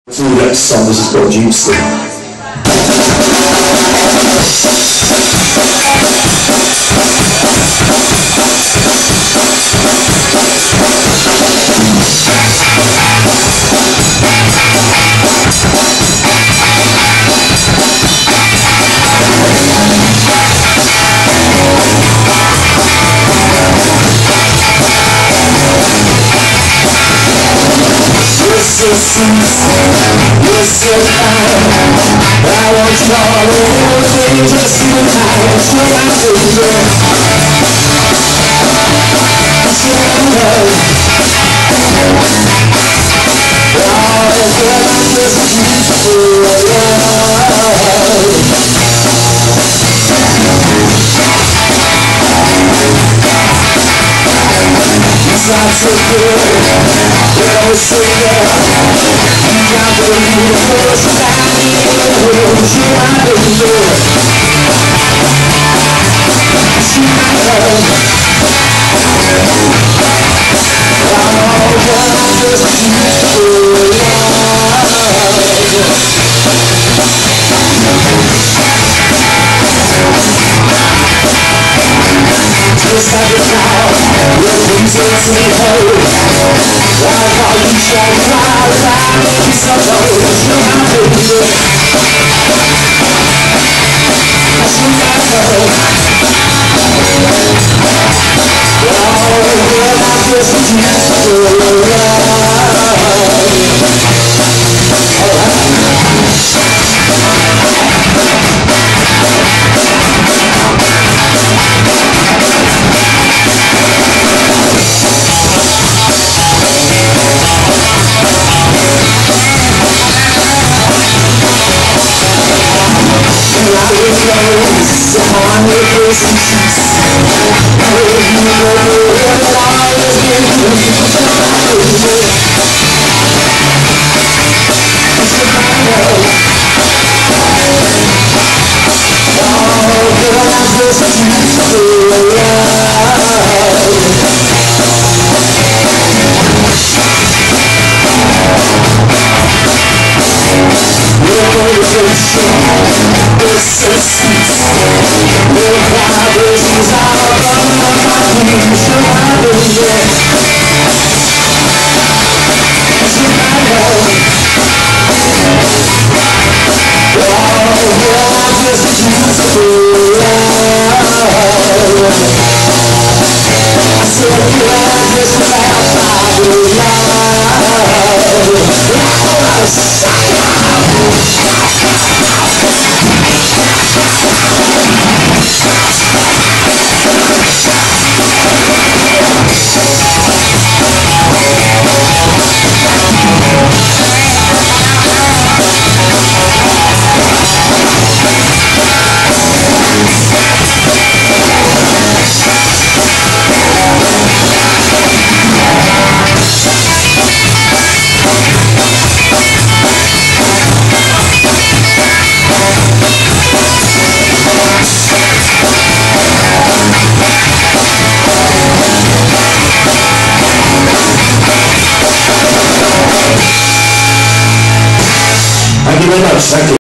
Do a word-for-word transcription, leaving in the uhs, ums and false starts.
To the next song, this is called Juicy. You're so sweet, you're so fine. I want you all over, just you and I. So I feel good. So I love. Oh, girl, I'm just beautiful love. It's not so good, you're so good. You got the beautiful style, you are the good. She my love. Oh, girl, I'm just beautiful love. Just like it now, your things makes me whole. Like how you shine bright, like me so cold. You my baby, you my love. Oh, girl, I'm just beautiful love. So on your face and cheeks, oh, you know what I was getting from you. Oh, girl, I'm just beautiful love. Your motivation is so sweet. Your vibrations are above my dreams. So I believe it. So I know. Oh, girl, I'm just beautiful love. I said, girl, I'm just about my love. Thank you very much. Thank you.